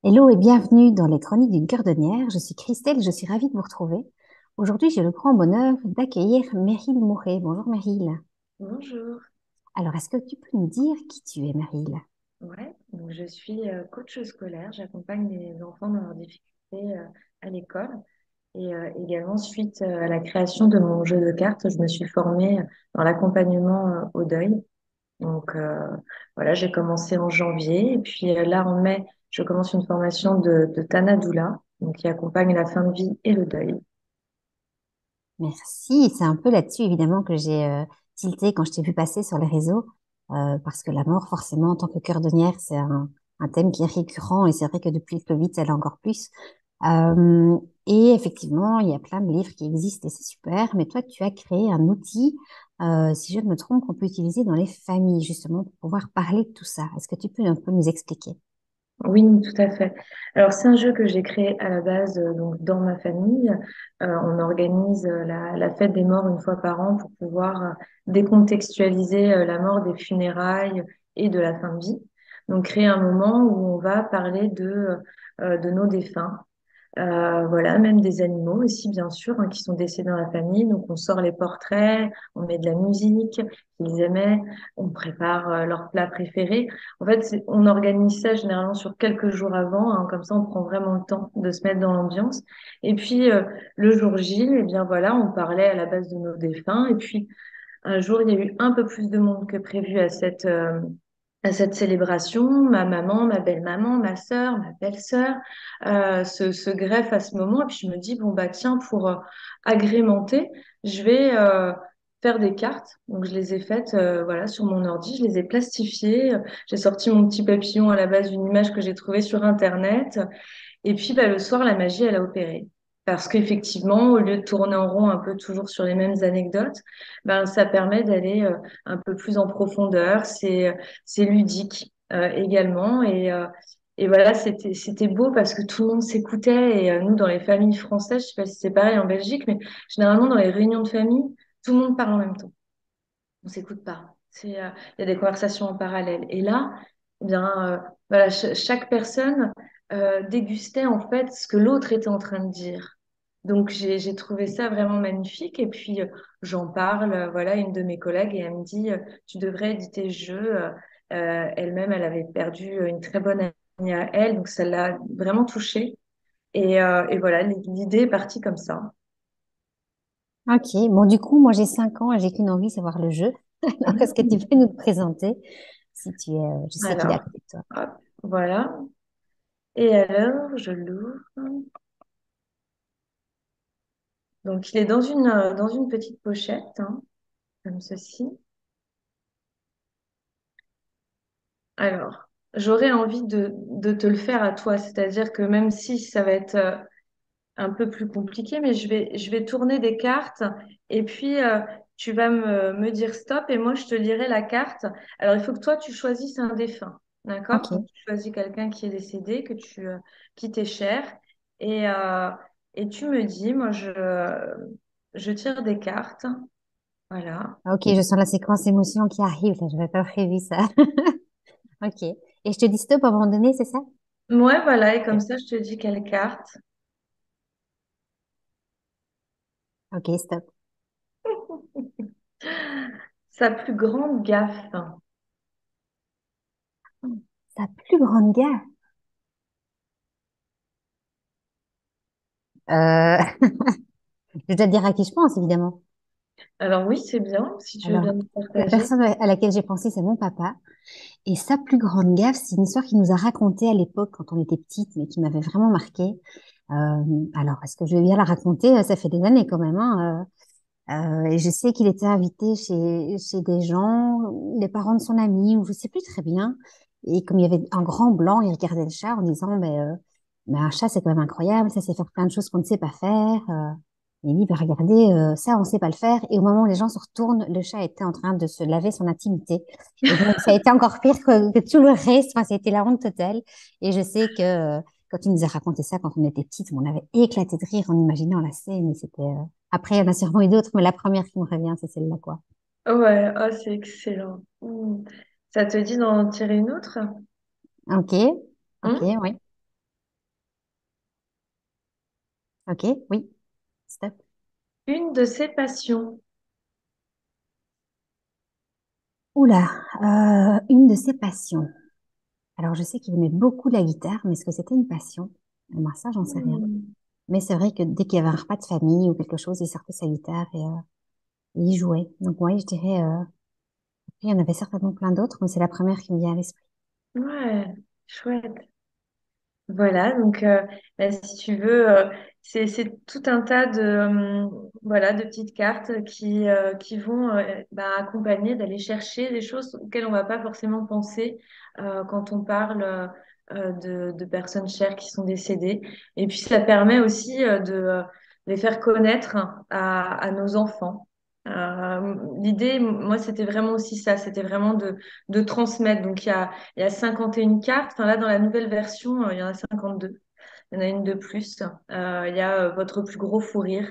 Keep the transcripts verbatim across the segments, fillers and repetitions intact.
Hello et bienvenue dans les Chroniques d'une cordonnière. Je suis Christelle, je suis ravie de vous retrouver. Aujourd'hui, j'ai le grand bonheur d'accueillir Meryl Mouret. Bonjour Meryl. Bonjour. Alors, est-ce que tu peux nous dire qui tu es, Meryl? Ouais, donc je suis euh, coach scolaire. J'accompagne les enfants dans leurs difficultés euh, à l'école. Et euh, également, suite euh, à la création de mon jeu de cartes, je me suis formée dans l'accompagnement euh, au deuil. Donc euh, voilà, j'ai commencé en janvier. Et puis euh, là, en mai, je commence une formation de, de Tana Doula, donc qui accompagne la fin de vie et le deuil. Merci. C'est un peu là-dessus, évidemment, que j'ai euh, tilté quand je t'ai vu passer sur les réseaux, euh, parce que la mort, forcément, en tant que cordonnière, c'est un, un thème qui est récurrent, et c'est vrai que depuis le Covid, ça l'est encore plus. Euh, et effectivement, il y a plein de livres qui existent et c'est super, mais toi, tu as créé un outil, euh, si je ne me trompe, qu'on peut utiliser dans les familles, justement, pour pouvoir parler de tout ça. Est-ce que tu peux un peu nous expliquer? Oui, tout à fait. Alors, c'est un jeu que j'ai créé à la base euh, donc dans ma famille. Euh, on organise euh, la, la fête des morts une fois par an pour pouvoir euh, décontextualiser euh, la mort des funérailles et de la fin de vie. Donc, créer un moment où on va parler de, euh, de nos défunts. Euh, voilà, même des animaux aussi, bien sûr, hein, qui sont décédés dans la famille. Donc, on sort les portraits, on met de la musique qu'ils aimaient, on prépare euh, leurs plats préférés. En fait, c'est- on organise ça généralement sur quelques jours avant, hein, comme ça, on prend vraiment le temps de se mettre dans l'ambiance. Et puis, euh, le jour J, eh bien voilà, on parlait à la base de nos défunts. Et puis, un jour, il y a eu un peu plus de monde que prévu à cette, euh, à cette célébration. Ma maman, ma belle-maman, ma sœur, ma belle-sœur euh, se, se greffent à ce moment. Et puis je me dis, bon, bah tiens, pour euh, agrémenter, je vais euh, faire des cartes. Donc je les ai faites euh, voilà, sur mon ordi, je les ai plastifiées. J'ai sorti mon petit papillon à la base d'une image que j'ai trouvée sur Internet. Et puis bah, le soir, la magie, elle a opéré. Parce qu'effectivement, au lieu de tourner en rond un peu toujours sur les mêmes anecdotes, ben, ça permet d'aller euh, un peu plus en profondeur. C'est, c'est ludique euh, également. Et, euh, et voilà, c'était, c'était beau parce que tout le monde s'écoutait. Et euh, nous, dans les familles françaises, je sais pas si c'est pareil en Belgique, mais généralement, dans les réunions de famille, tout le monde parle en même temps. On s'écoute pas. C'est, euh, il y a des conversations en parallèle. Et là, eh bien, euh, voilà, ch- chaque personne euh, dégustait en fait ce que l'autre était en train de dire. Donc j'ai j'ai trouvé ça vraiment magnifique. Et puis euh, j'en parle, euh, voilà, à une de mes collègues et elle me dit, euh, tu devrais éditer ce jeu. Euh, euh, elle-même, elle avait perdu une très bonne amie à elle, donc ça l'a vraiment touchée. Et, euh, et voilà, l'idée est partie comme ça. Ok, bon, du coup, moi j'ai cinq ans et j'ai qu'une envie, c'est voir le jeu. Alors, est-ce que tu peux nous le présenter si tu es, euh, je sais qu'il est à Alors, côté de toi. hop, voilà. Et alors, je l'ouvre. Donc, il est dans une, euh, dans une petite pochette, hein, comme ceci. Alors, j'aurais envie de, de te le faire à toi, c'est-à-dire que même si ça va être euh, un peu plus compliqué, mais je vais, je vais tourner des cartes et puis euh, tu vas me, me dire stop et moi je te lirai la carte. Alors, il faut que toi tu choisisses un défunt, d'accord? Donc, Ok, tu choisis quelqu'un qui est décédé, que tu, euh, qui t'est cher et, euh, et tu me dis, moi je, je tire des cartes, voilà. ok, je sens la séquence émotion qui arrive, là, je n'avais pas prévu ça. Ok, et je te dis stop à un moment donné, c'est ça? Ouais, voilà, et comme ça je te dis quelle carte. Ok, stop. Sa plus grande gaffe. Sa plus grande gaffe. Euh, je dois te dire à qui je pense, évidemment. Alors oui, c'est bien, si tu veux Alors, bien nous la partager. personne à laquelle j'ai pensé, c'est mon papa. Et sa plus grande gaffe, c'est une histoire qu'il nous a racontée à l'époque quand on était petite, mais qui m'avait vraiment marquée. Euh, alors, est-ce que je vais bien la raconter? Ça fait des années quand même, hein. Euh, euh, et je sais qu'il était invité chez, chez des gens, les parents de son ami, ou je sais plus très bien. Et comme il y avait un grand blanc, il regardait le chat en disant, mais, euh, mais un chat, c'est quand même incroyable, ça sait faire plein de choses qu'on ne sait pas faire. Euh, et il dit, bah, regardez, euh, ça, on ne sait pas le faire. Et au moment où les gens se retournent, le chat était en train de se laver son intimité. Et donc, ça a été encore pire que, que tout le reste. Enfin, ça a été la honte totale. Et je sais que euh, quand il nous a raconté ça, quand on était petite, on avait éclaté de rire en imaginant la scène. Et c'était, euh, après, il y en a sûrement eu d'autres, mais la première qui me revient, c'est celle-là, quoi. Ouais, oh, c'est excellent. Hmm. Ça te dit d'en tirer une autre? Ok, ok, Hmm. oui. Ok, oui, stop. Une de ses passions. Oula, euh, une de ses passions. Alors, je sais qu'il aimait beaucoup la guitare, mais est-ce que c'était une passion? Moi, ça, j'en sais rien. Hmm. Mais c'est vrai que dès qu'il y avait un repas de famille ou quelque chose, il sortait sa guitare et, euh, et il jouait. Donc, oui, je dirais, euh, il y en avait certainement plein d'autres, mais c'est la première qui me vient à l'esprit. Ouais, chouette. Voilà, donc euh, bah, si tu veux, euh, c'est c'est tout un tas de euh, voilà de petites cartes qui euh, qui vont euh, bah, accompagner d'aller chercher des choses auxquelles on va pas forcément penser euh, quand on parle euh, de, de personnes chères qui sont décédées. Et puis ça permet aussi euh, de euh, les faire connaître à, à nos enfants. Euh, l'idée, moi, c'était vraiment aussi ça, c'était vraiment de, de transmettre. Donc, il y a, il y a cinquante et une cartes. Enfin, là, dans la nouvelle version, euh, il y en a cinquante-deux. Il y en a une de plus. Euh, il y a euh, votre plus gros fou rire.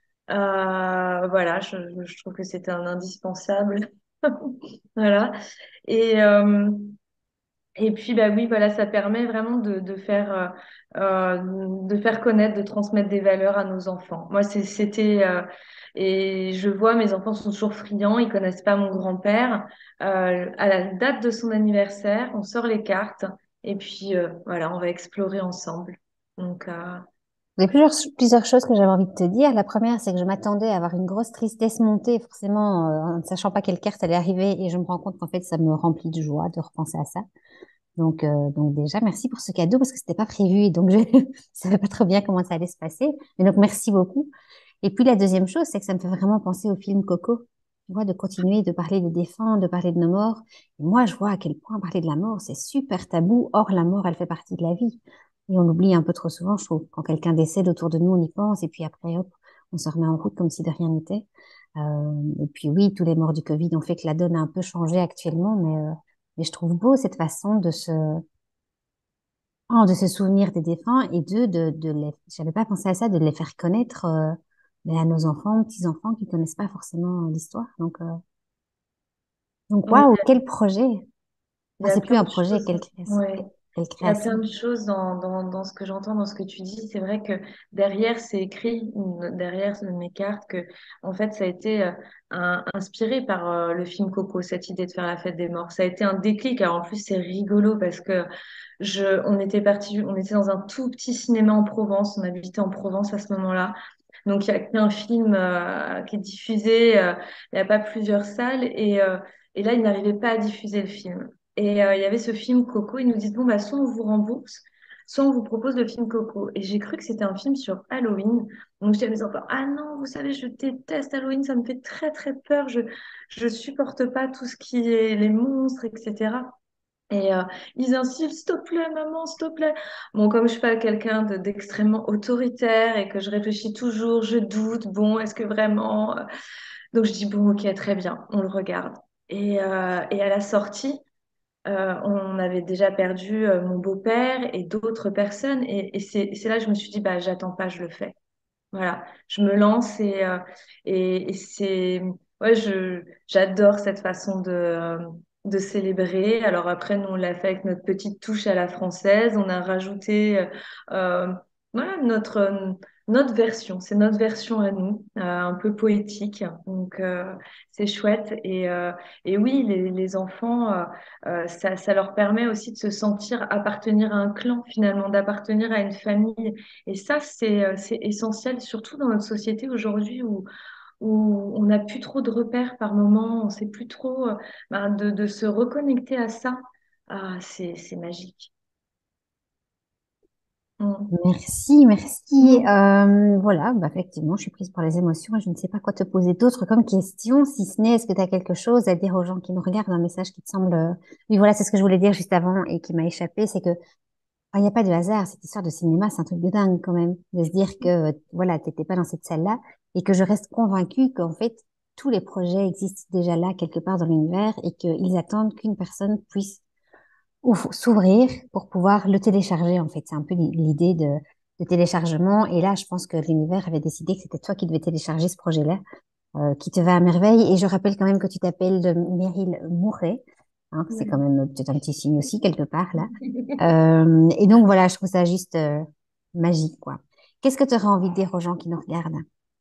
Euh, voilà, je, je- je trouve que c'était un indispensable. Voilà. Et, euh, et puis, bah oui, voilà, ça permet vraiment de, de faire, euh, euh, de faire connaître, de transmettre des valeurs à nos enfants. Moi, c'est- c'était, euh, et je vois, mes enfants sont toujours friands, ils connaissent pas mon grand-père. Euh, à la date de son anniversaire, on sort les cartes et puis, euh, voilà, on va explorer ensemble. Donc, euh, Il y a plusieurs, plusieurs choses que j'avais envie de te dire. La première, c'est que je m'attendais à avoir une grosse tristesse montée, forcément, euh, en ne sachant pas quelle carte allait arriver, et je me rends compte qu'en fait, ça me remplit de joie de repenser à ça. Donc, euh, donc déjà, merci pour ce cadeau parce que c'était pas prévu et donc je savais pas trop bien comment ça allait se passer. Mais donc, merci beaucoup. Et puis, la deuxième chose, c'est que ça me fait vraiment penser au film Coco. Tu vois, de continuer de parler des défunts, de parler de nos morts. Et moi, je vois à quel point parler de la mort, c'est super tabou. Or, la mort, elle fait partie de la vie. Et on l'oublie un peu trop souvent, je trouve. Quand quelqu'un décède autour de nous, on y pense et puis après, hop, on se remet en route comme si de rien n'était. Euh, et puis oui, tous les morts du Covid ont fait que la donne a un peu changé actuellement, mais, euh, mais je trouve beau cette façon de se, un, de se souvenir des défunts et deux, de, de les, j'avais pas pensé à ça, de les faire connaître euh, mais à nos enfants, petits-enfants qui connaissent pas forcément l'histoire. Donc, euh, donc oui, waouh, quel projet! il y Enfin, a c'est plus plein un de projet, choses. quelle création. Ouais. Quelle Il y a plein création. de choses dans, dans, dans ce que j'entends, dans ce que tu dis. C'est vrai que derrière, c'est écrit, euh, derrière mes cartes, que en fait, ça a été euh, un- inspiré par euh, le film Coco, cette idée de faire la fête des morts. Ça a été un déclic. Alors en plus, c'est rigolo parce que je, on était parti, on était dans un tout petit cinéma en Provence. On habitait en Provence à ce moment-là. Donc il y a qu'un film euh, qui est diffusé. euh, il n'y a pas plusieurs salles et, euh, et là, ils n'arrivaient pas à diffuser le film. Et euh, il y avait ce film Coco. Ils nous disent, bon, bah, soit on vous rembourse, soit on vous propose le film Coco. Et j'ai cru que c'était un film sur Halloween. Donc, je dis à mes enfants, ah non, vous savez, je déteste Halloween, ça me fait très, très peur. Je je supporte pas tout ce qui est les monstres, et cetera. Et euh, ils insistent, s'il te plaît, maman, s'il te plaît. Bon, comme je suis pas quelqu'un de- d'extrêmement autoritaire et que je réfléchis toujours, je doute, bon, est-ce que vraiment... euh, Donc, je dis, bon, ok, très bien, on le regarde. Et, euh, et à la sortie, euh, on avait déjà perdu euh, mon beau-père et d'autres personnes. Et, et c'est c'est là que je me suis dit, bah, j'attends pas, je le fais. Voilà, je me lance et, euh, et, et c'est, ouais, je, j'adore cette façon de, euh, de célébrer. Alors après, nous, on l'a fait avec notre petite touche à la française. On a rajouté, euh, euh, voilà, notre, euh, notre version. C'est notre version à nous, euh, un peu poétique. Donc, euh, c'est chouette. Et, euh, et oui, les, les enfants, euh, euh, ça, ça leur permet aussi de se sentir appartenir à un clan, finalement, d'appartenir à une famille. Et ça, c'est, euh, c'est essentiel, surtout dans notre société aujourd'hui où, où on n'a plus trop de repères par moment, on ne sait plus trop, euh, ben, de, de se reconnecter à ça. Ah, c'est, c'est magique. Mm. Merci, merci. Mm. Euh, voilà, bah, effectivement, je suis prise par les émotions et je ne sais pas quoi te poser d'autre comme question, si ce n'est, est-ce que tu as quelque chose à dire aux gens qui nous regardent, un message qui te semble... euh, Oui, voilà, c'est ce que je voulais dire juste avant et qui m'a échappé, c'est que ah, il n'y a pas de hasard, cette histoire de cinéma, c'est un truc de dingue quand même, de se dire que, euh, voilà, t'étais pas dans cette salle-là, et que je reste convaincue qu'en fait, tous les projets existent déjà là, quelque part dans l'univers, et qu'ils attendent qu'une personne puisse ouf- s'ouvrir pour pouvoir le télécharger, en fait. C'est un peu l'i- l'idée de, de téléchargement, et là, je pense que l'univers avait décidé que c'était toi qui devais télécharger ce projet-là, euh, qui te va à merveille, et je rappelle quand même que tu t'appelles de Meryl Mouret, hein, c'est quand Ouais. même euh, peut-être un petit signe aussi, quelque part, là. Euh, et donc voilà, je trouve ça juste euh, magique, quoi. Qu'est-ce que tu aurais envie de dire aux gens qui nous regardent?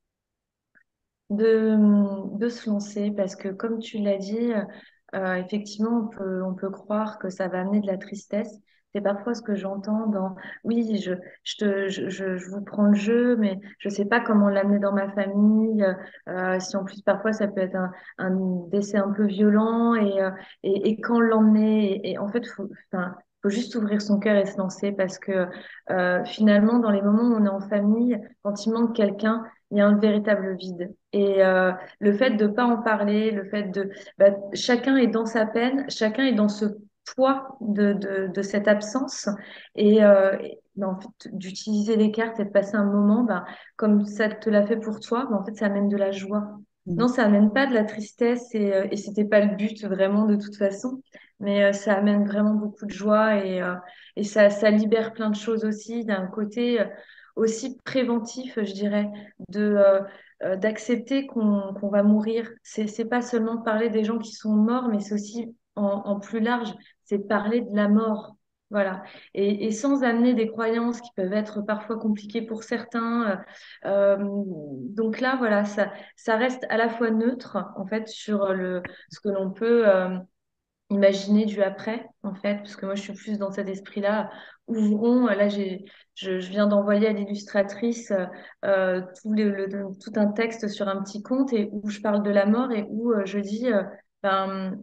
de, de se lancer parce que comme tu l'as dit, euh, effectivement, on peut, on peut croire que ça va amener de la tristesse. C'est parfois ce que j'entends dans oui, je, je, te, je, je, je vous prends le jeu, mais je sais pas comment l'amener dans ma famille. Euh, si en plus parfois ça peut être un, un décès un peu violent et, euh, et, et quand l'emmener. Et, et en fait, faut, enfin, faut juste ouvrir son cœur et se lancer parce que euh, finalement, dans les moments où on est en famille, quand il manque quelqu'un, il y a un véritable vide. Et euh, le fait de pas en parler, le fait de bah, chacun est dans sa peine, chacun est dans ce poids de, de, de cette absence et, euh, et, bah, en fait, d'utiliser les cartes et de passer un moment, bah, comme ça te l'a fait pour toi, bah, en fait ça amène de la joie. Mm. Non, ça amène pas de la tristesse et, euh, et c'était pas le but vraiment de toute façon, mais euh, ça amène vraiment beaucoup de joie et, euh, et ça, ça libère plein de choses aussi d'un côté euh, aussi préventif, je dirais, de euh, euh, d'accepter qu'on qu'on va mourir. C'est c'est pas seulement parler des gens qui sont morts, mais c'est aussi en, en plus large, c'est parler de la mort. Voilà. Et, et sans amener des croyances qui peuvent être parfois compliquées pour certains. Euh, euh, donc là, voilà, ça, ça reste à la fois neutre, en fait, sur le, ce que l'on peut euh, imaginer du après, en fait, parce que moi, je suis plus dans cet esprit-là. Ouvrons, euh, là, j'ai, je, je viens d'envoyer à l'illustratrice euh, tout, le, le- tout un texte sur un petit conte et où je parle de la mort et où euh, je dis, euh, ben,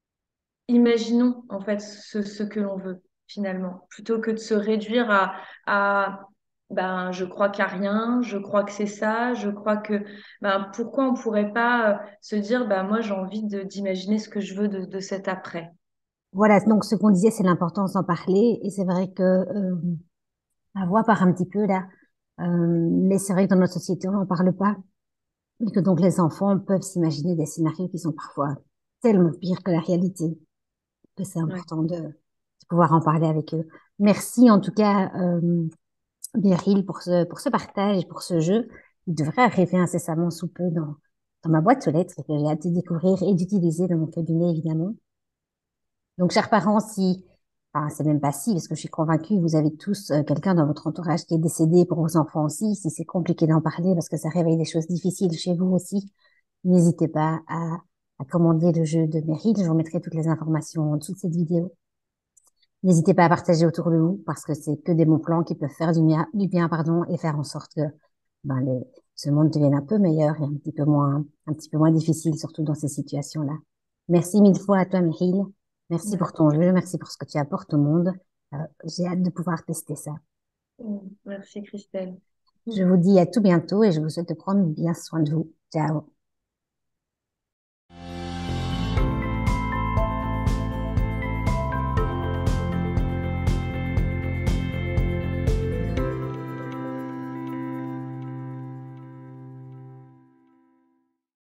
imaginons, en fait, ce, ce que l'on veut, finalement, plutôt que de se réduire à, à ben, je crois qu'il n'y a rien, je crois que c'est ça, je crois que, ben, pourquoi on pourrait pas euh, se dire, ben, moi, j'ai envie de, d'imaginer ce que je veux de, de cet après. Voilà, donc ce qu'on disait, c'est l'importance d'en parler. Et c'est vrai que euh, la voix part un petit peu là. Euh, mais c'est vrai que dans notre société, on n'en parle pas. Et que donc les enfants peuvent s'imaginer des scénarios qui sont parfois tellement pires que la réalité, que c'est Ouais. important de, de pouvoir en parler avec eux. Merci en tout cas, euh, Biril, pour ce, pour ce partage, pour ce jeu. Il devrait arriver incessamment sous peu dans, dans ma boîte aux lettres et que j'ai hâte de découvrir et d'utiliser dans mon cabinet, évidemment. Donc, chers parents, si, enfin, c'est même pas si, parce que je suis convaincue, vous avez tous euh, quelqu'un dans votre entourage qui est décédé pour vos enfants aussi, si c'est compliqué d'en parler parce que ça réveille des choses difficiles chez vous aussi, n'hésitez pas à, à commander le jeu de Meryl. Je vous mettrai toutes les informations en dessous de cette vidéo. N'hésitez pas à partager autour de vous parce que c'est que des bons plans qui peuvent faire du bien, du bien, pardon, et faire en sorte que ben, les- ce monde devienne un peu meilleur et un petit peu moins, un petit peu moins difficile, surtout dans ces situations-là. Merci mille fois à toi, Meryl. Merci pour ton jeu, merci pour ce que tu apportes au monde. Euh, j'ai hâte de pouvoir tester ça. Mm. Merci Christelle. Je vous dis à tout bientôt et je vous souhaite de prendre bien soin de vous. Ciao.